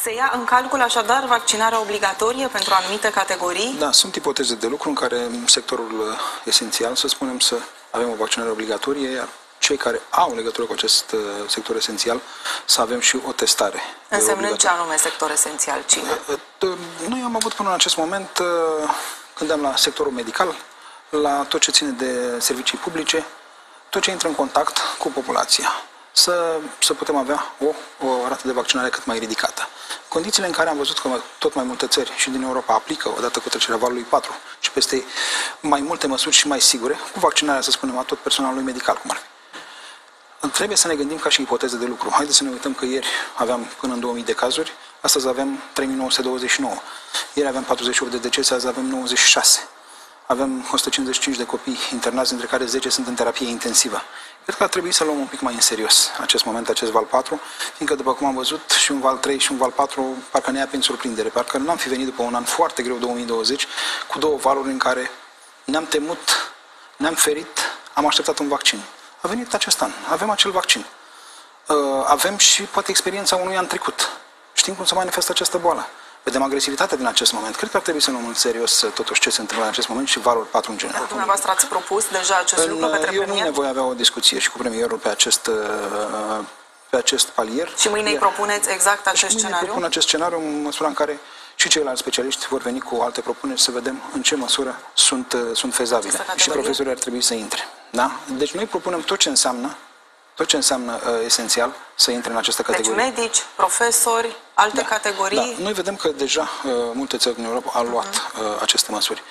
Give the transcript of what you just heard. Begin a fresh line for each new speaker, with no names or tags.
Se ia în calcul așadar vaccinarea obligatorie pentru anumite categorii?
Da, sunt ipoteze de lucru în care sectorul esențial, să spunem, să avem o vaccinare obligatorie, iar cei care au legătură cu acest sector esențial să avem și o testare.
Însemnând ce anume sector esențial? Cine?
Noi am avut până în acest moment, gândeam la sectorul medical, la tot ce ține de servicii publice, tot ce intră în contact cu populația. Să putem avea o rată de vaccinare cât mai ridicată. Condițiile în care am văzut că tot mai multe țări și din Europa aplică, odată cu trecerea valului 4 și peste mai multe măsuri și mai sigure, cu vaccinarea, să spunem, a tot personalului medical, cum ar fi. Trebuie să ne gândim ca și ipoteze de lucru. Haideți să ne uităm că ieri aveam până în 2000 de cazuri, astăzi avem 3929. Ieri aveam 48 de decese, azi avem 96. Avem 155 de copii internați, dintre care 10 sunt în terapie intensivă. Cred că ar trebui să luăm un pic mai în serios acest moment, acest val 4, fiindcă, după cum am văzut, și un val 3 și un val 4 parcă ne ia prin surprindere. Parcă n-am fi venit după un an foarte greu, 2020, cu două valuri în care ne-am temut, ne-am ferit, am așteptat un vaccin. A venit acest an, avem acel vaccin. Avem și poate experiența unui an trecut. Știm cum se manifestă această boală. Vedem agresivitatea din acest moment. Cred că ar trebui să luăm în serios totuși ce se întâmplă în acest moment și valul 4 în general.
Dumneavoastră ați propus deja acest lucru către premier?
Eu mâine voi avea o discuție și cu premierul pe acest palier.
Și mâine îi propuneți exact acest scenariu?
Mâine propun acest scenariu în măsura în care și ceilalți specialiști vor veni cu alte propuneri să vedem în ce măsură sunt fezabile. Și profesorii ar trebui să intre. Da? Deci noi propunem tot ce înseamnă esențial să intre în această categorie.
Deci medici, profesori, alte categorii?
Da. Noi vedem că deja multe țări din Europa au luat aceste măsuri.